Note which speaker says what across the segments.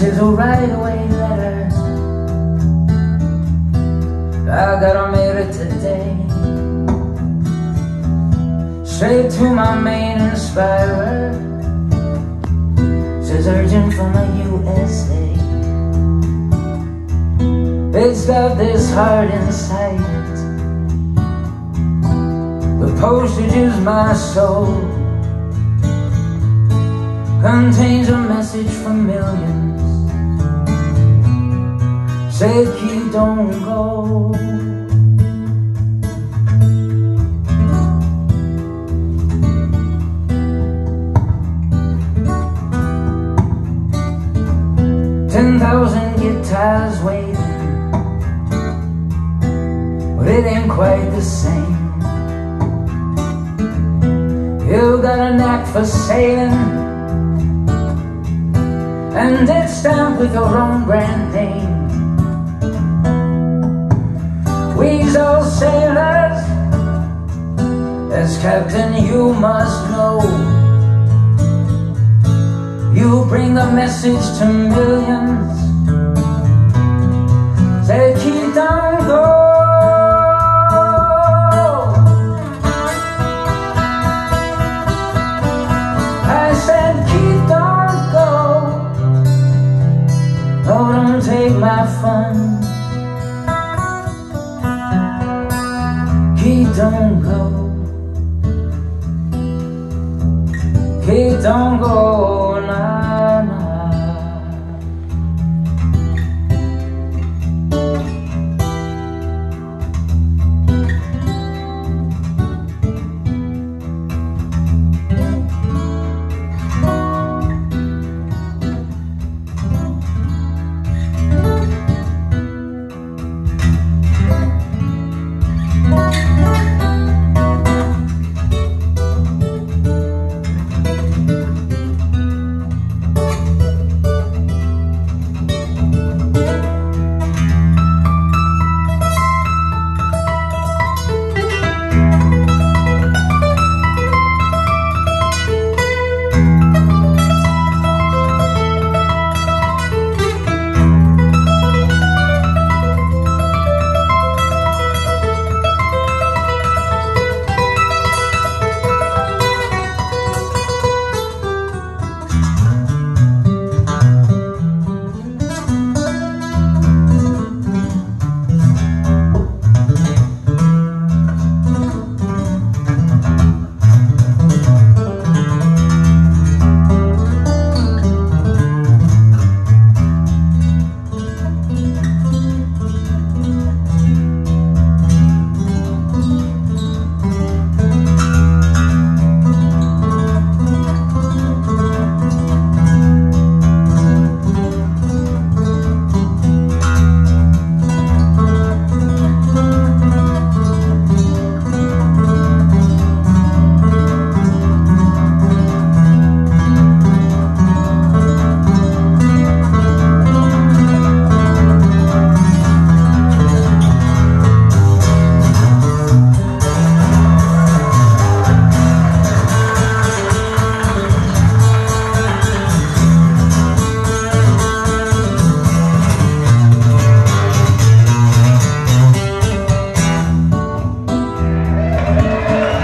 Speaker 1: is a right-away letter. I gotta mail it today, straight to my main inspirer. Says urgent from the USA. It's got this heart inside it. The postage is my soul, contains a message from millions. Say, keep, don't go. $10,000 guitars waiting, but it ain't quite the same. You got a knack for sailing, and it's stamped with your own brand name. We's all sailors, as captain you must know. You bring a message to millions. Say, keep, don't go. I said, keep, don't go. Oh, don't take my fun. Keep, don't go. Keep, don't go, nah, nah.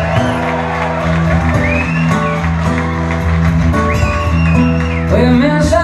Speaker 1: Women